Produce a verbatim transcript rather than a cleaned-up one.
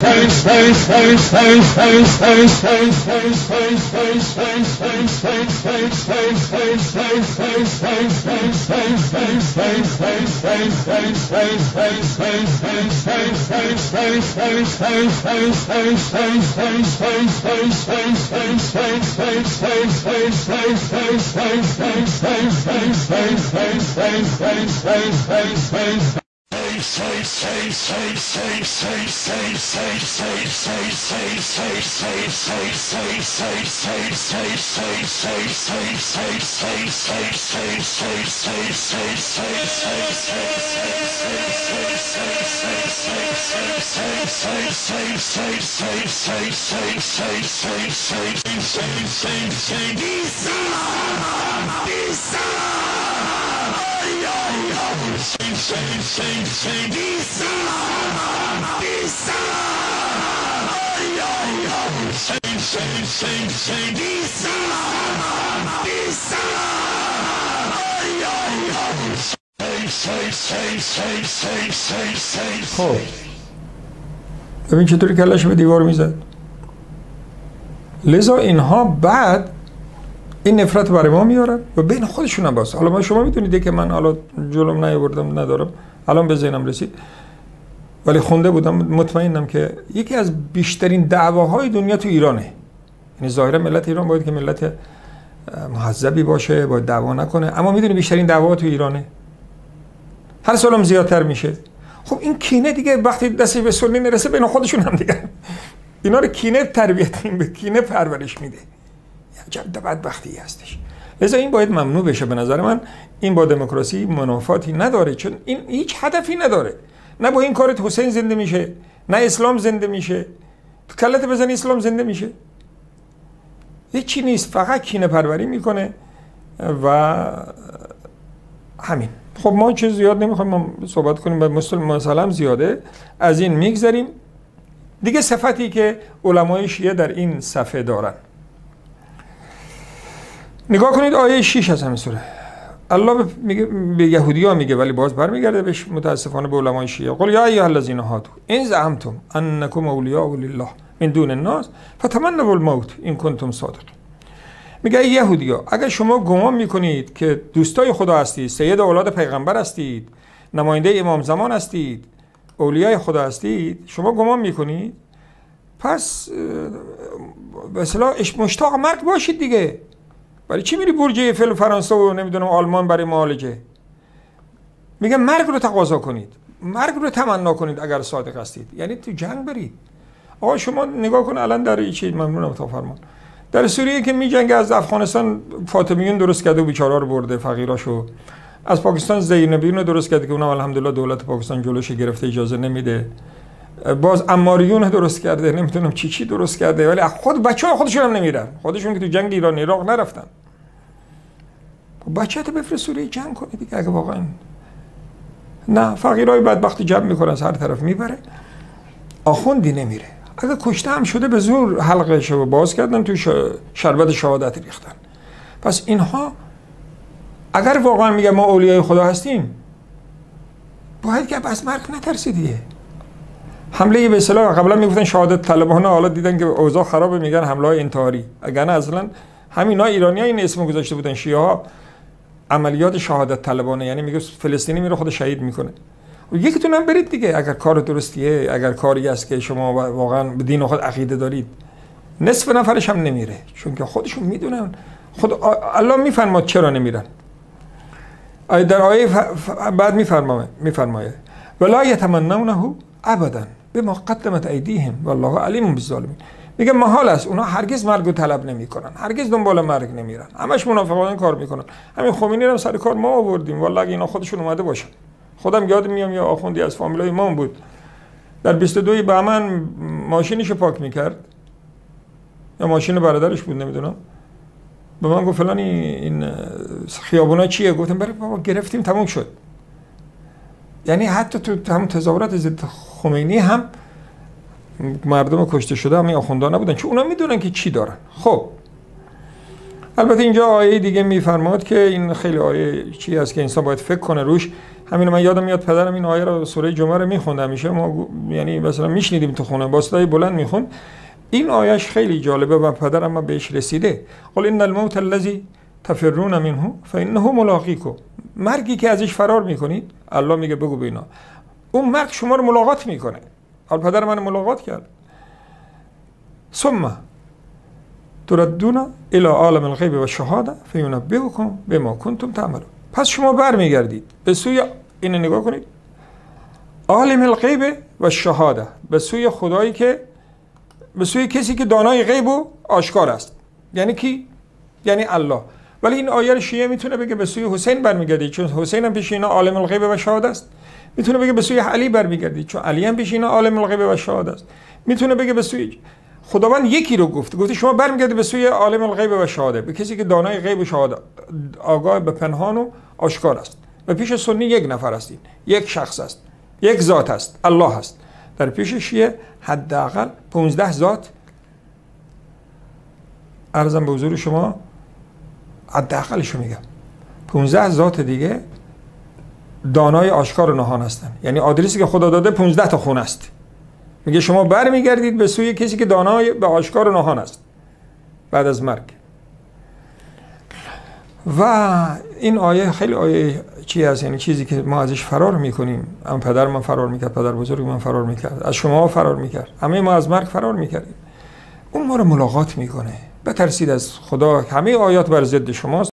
خب ببین چطوری کلش به دیوار میزد. لذا اینها بعد این نفرت برای ما میارن و بین خودشون هم باز. حالا ما شما میدونید که من حالا جلوم نیاوردم ندارم الان به ذهنم رسید ولی خونده بودم مطمئنم که یکی از بیشترین دعواهای دنیا تو ایرانه. یعنی ظاهرا ملت ایران باید که ملت مهذبی باشه، باید دعوا نکنه، اما میدونی بیشترین دعوا تو ایرانه. هر سالم زیادتر میشه. خب این کینه دیگه وقتی دستی به سنی نرسه بین خودشون هم دیگه اینا رو کینه تربیت این به کینه پرورش میده. عجب بدبختی هستش. لذا این باید ممنوع بشه. به نظر من این با دموکراسی منافاتی نداره، چون این هیچ هدفی نداره. نه با این کارت حسین زنده میشه، نه اسلام زنده میشه. تو کلت بزنی اسلام زنده میشه. هیچی نیست، فقط کینه پروری میکنه و همین. خب ما چیز زیاد نمیخوایم ما صحبت کنیم، به مثلا زیاده از این میگذریم. دیگه صفتی که علمای شیعه در این صفحه دارن، نگاه کنید آیه شش از همین سوره. الله میگه به یهودی‌ها میگه ولی باز برمیگرده بهش متاسفانه به علمای شیعه. قل یا ایها الذین هادوا ان زعمتم انکم اولیاء لله من دون الناس فتمنوا الموت ان کنتم صادقین. میگه ای یهودی‌ها اگر شما گمان میکنید که دوستای خدا هستید، سید اولاد پیغمبر هستید، نماینده امام زمان هستید، اولیای خدا هستید، شما گمان میکنید، پس به اصطلاح مشتاق مرگ باشید دیگه. برای چی میری برج ایفل فرانسه و نمیدونم آلمان برای معالجه؟ میگه مرگ رو تقاضا کنید، مرگ رو تمنا کنید اگر صادق هستید، یعنی تو جنگ برید. آقا شما نگاه کن الان در این چیز، ممنونم تا فرمان، در سوریه که میجنگه از افغانستان فاطمیون درست کرده و بیچارا رو برده، فقیراشو. از پاکستان زینبیون رو درست کرده که اونم الحمدلله دولت پاکستان جلوش گرفته، اجازه نمیده. باز عماریون درست کرده، نمیدونم چی چی درست کرده، ولی خود بچه‌ها خودشون هم نمیرن. خودشون که تو جنگ ایران عراق نرفتن. بچه‌ت بفرست سوریه جنگ کنه دیگه اگه واقعا. نه، فقیرای بدبختی جمع میکنن از هر طرف میبره. آخوندی نمیره. اگه کشته هم شده به زور حلقش رو باز کردن، تو شربت شهادت ریختن. پس اینها اگر واقعا میگه ما اولیای خدا هستیم، باید که از مرگ نترسی دیگه. حمله به اصطلاح قبلا میگفتن شهادت طلبانه، حالا دیدن که اوضاع خرابه میگن حمله های انتحاری. اگر نه اصلا همینا ایرانی‌ها این اسمو گذاشته بودن، شیعه ها عملیات شهادت طلبانه، یعنی میگه فلسطینی میره خود شهید میکنه. و یکیتون هم برید دیگه اگر کار درستیه، اگر کاری است که شما واقعا به دین خود عقیده دارید. نصف نفرش هم نمیره، چون که خودشون میدونن. خود الله میفرماد چرا نمیرن. در آیه بعد میفرمایه میفرمایه ولا یتمنونه ابدا بما قدمت ایدیهم والله علیم بالظالمین. میگه محال است، اونا هرگز مرگ رو طلب نمیکنن، هرگز دنبال مرگ نمیرن، همش منافقانه کار میکنن. همین خمینی رو سر کار ما آوردیم، والله اگه اینا خودشون اومده باشن. خودم یاد میام یا آخوندی از فامیلای امام بود، در بیست و دو بهمن ماشینشو پاک میکرد، یا ماشین برادرش بود نمیدونم، به من گفت فلانی این خیابونا چیه؟ گفتم برای بابا گرفتیم تموم شد. یعنی حتی تو همون تظاهرات ضد خمینی هم مردم کشته شده همین آخوندا نبودن، چون اونا میدونن که چی دارن. خب البته اینجا آیه دیگه میفرماد که این خیلی آیه چی است که انسان باید فکر کنه روش. همین من یادم میاد پدرم این آیه رو سوره جمعه رو میخوند همیشه، ما یعنی مثلا میشنیدیم تو خونه با صدای بلند میخوند. این آیهش خیلی جالبه و پدرم ما بهش رسیده. قل ان الموت الذی تفرون منه فانه ملاقیکم. مرگی که ازش فرار میکنید، الله میگه بگو به اینا اون مرگ شما رو ملاقات میکنه. حال پدر من ملاقات کرد. ثم تردون الى عالم الغیب و الشهاده فینبئکم بما کنتم تعملون. پس شما برمیگردید به سوی، اینو نگاه کنید، عالم الغیب و الشهاده، به سوی خدایی که، به سوی کسی که دانای غیب و آشکار است. یعنی کی؟ یعنی الله. ولی این آیه شیعه میتونه بگه به سوی حسین برمیگردید، چون حسین هم پیش اینا عالم الغیب و شهاده است. میتونه بگه به سوی علی برمیگردید، چون علی هم پیش اینا عالم الغیب و شهاده است. میتونه بگه به سوی، خداوند یکی رو گفت، گفت شما برمیگردید به سوی عالم الغیب و شهاده، به کسی که دانای غیب و شهاده، آگاه به پنهان و آشکار است. و پیش سنی یک نفر هستید، یک شخص است، یک ذات است، الله است. در پیش شیعه حداقل پانزده ذات، عرضم به حضور شما حداقلشو میگم، پانزده ذات دیگه دانای آشکار و نهان هستن. یعنی آدرسی که خدا داده پانزده تا خونه است. میگه شما برمیگردید به سوی کسی که دانای به آشکار و نهان است بعد از مرگ. و این آیه خیلی آیه چی هست، یعنی چیزی که ما ازش فرار میکنیم. ام پدر من فرار میکرد، پدر بزرگ من فرار میکرد، از شما فرار میکرد، همه ما از مرگ فرار میکردیم. اون ما رو ملاقات میکنه. بترسید از خدا. همه آیات بر ضد شماست.